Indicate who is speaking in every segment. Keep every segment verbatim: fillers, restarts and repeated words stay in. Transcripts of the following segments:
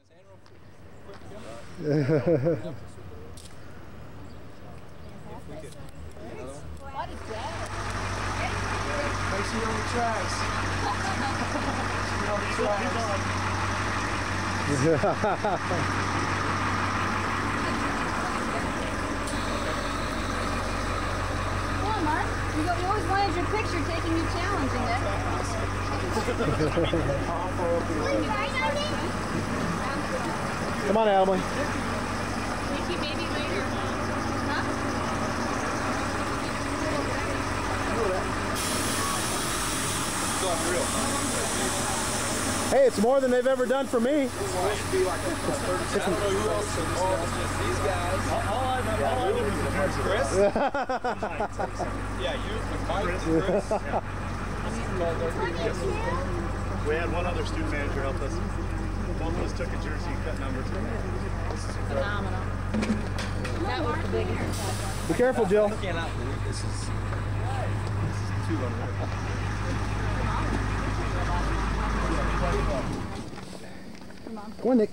Speaker 1: Make sure you're on the tracks. You're on the tracks.
Speaker 2: Come on, Mark. You, go, you always wanted your picture taking you challenging it.
Speaker 3: Come on, Emily.
Speaker 2: Maybe, maybe later. Huh?
Speaker 3: Hey, it's more than they've ever done for me.
Speaker 1: I don't know who else is involved. It's just these guys. All I've ever is Chris. Yeah, you, Mike, Chris.
Speaker 4: We had one other student manager help us. Both of us took a jersey and cut numbers.
Speaker 2: Phenomenal. That was the biggest.
Speaker 3: Be careful, Jill.
Speaker 1: I cannot believe this is, this is too unreal.
Speaker 3: Come on, Nick.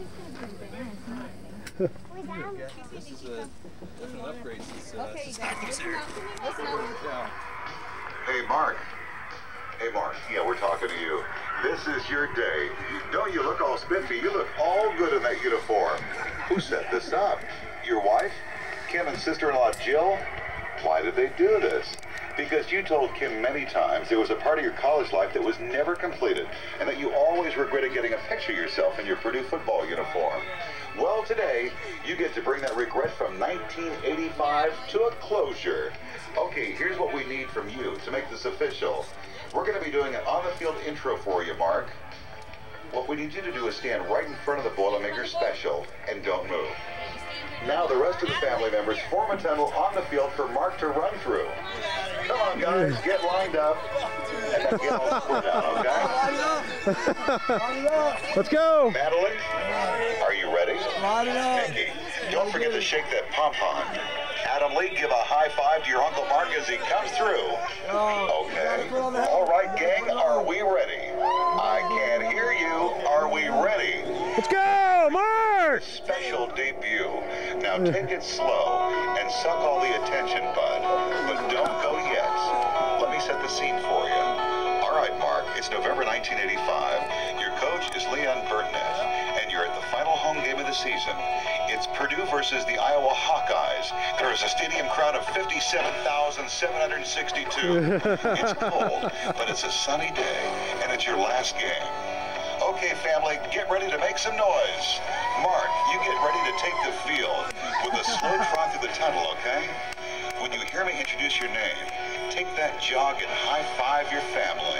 Speaker 1: This is a different upgrade since uh,
Speaker 2: Okay,
Speaker 1: since
Speaker 2: guys, listen up. Listen up.
Speaker 1: yeah.
Speaker 5: Hey, Mark. Hey, Mark. Yeah, we're talking to you. This is your day. Don't you look all spiffy? You look all good in that uniform. Who set this up? Your wife? Kim and sister-in-law Jill? Why did they do this? Because you told Kim many times there was a part of your college life that was never completed, and that you always regretted getting a picture of yourself in your Purdue football uniform. Well, today, you get to bring that regret from nineteen eighty-five to a closure. Okay, here's what we need from you to make this official. We're going to be doing an on-the-field intro for you, Mark. What we need you to do is stand right in front of the Boilermaker special and don't move. Now the rest of the family members form a tunnel on the field for Mark to run through. Come on, guys, get lined up and then get all squared out, okay?
Speaker 3: Let's go.
Speaker 5: Madeline, are you ready?
Speaker 1: Line it up.
Speaker 5: Nikki, don't forget to shake that pom-pom. Adam Lee, give a high five to your Uncle Mark as he comes through. Okay. All right, gang, are we ready? I can't hear you. Are we ready?
Speaker 3: Let's go, Mark!
Speaker 5: Special debut. Now take it slow and suck all the attention, bud. But don't go yet. Let me set the scene for you. All right, Mark, it's November nineteen eighty-five. Your coach is Leon Burtnett, and you're at the final home game of the season. It's Purdue versus the Iowa Hawkeyes. There is a stadium crowd of fifty-seven thousand seven hundred sixty-two. It's cold, but it's a sunny day, and it's your last game. Okay, family, get ready to make some noise. Mark, you get ready to take the field with a slow trot through the tunnel, okay? When you hear me introduce your name, take that jog and high-five your family.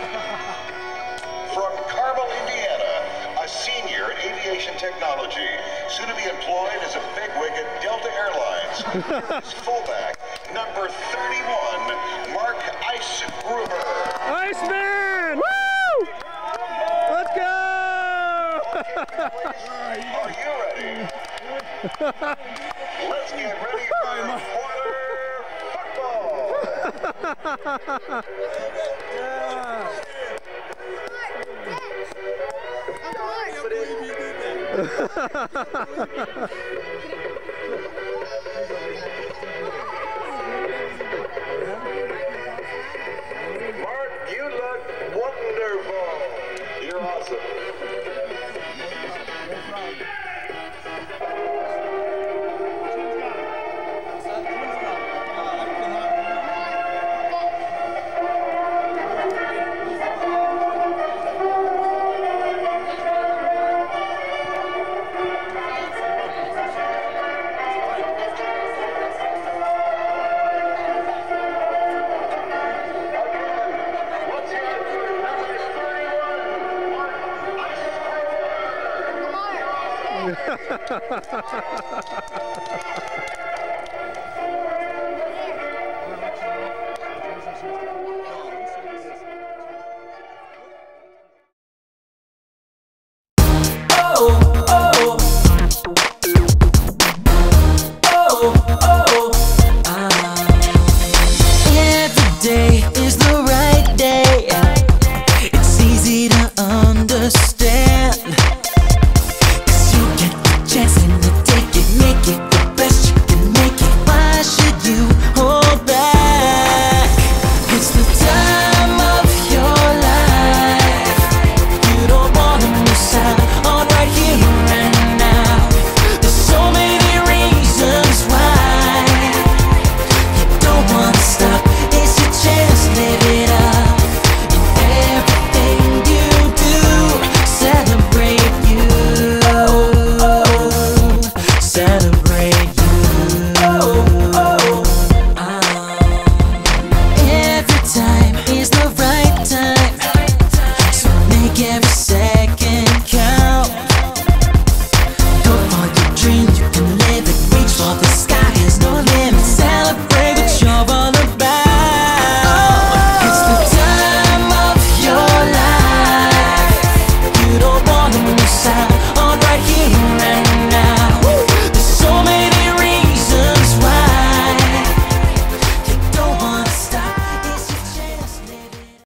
Speaker 5: From Carmel, Indiana, a senior in aviation technology, soon to be employed as a bigwig at Delta Airlines. His fullback, number thirty-one, Mark Ice Gruber.
Speaker 3: Iceman! Woo! Let's go!
Speaker 5: Are you ready? Let's get ready for Boiler Mark, you look wonderful. You're awesome.
Speaker 3: Ha ha ha ha ha!